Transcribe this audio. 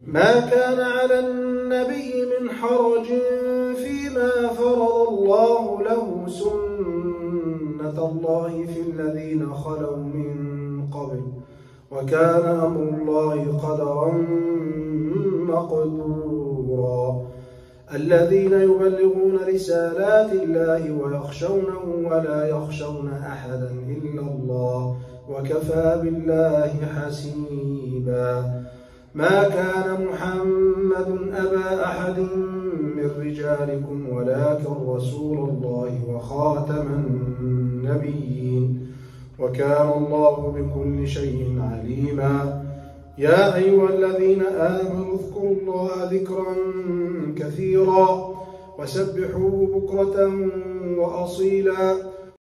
ما كان على النبي من حرج فيما فرض الله له، سنة الله في الذين خلوا من قبل، وكان أمر الله قدرا مقدورا. الذين يبلغون رسالات الله ويخشونه ولا يخشون أحدا إلا الله، وكفى بالله حسيبا. ما كان محمد أبا أحد من رجالكم ولكن رسول الله وخاتم النبيين، وكان الله بكل شيء عليما. يا أيها الذين آمنوا اذكروا الله ذكرا كثيرا وسبحوه بكرة وأصيلا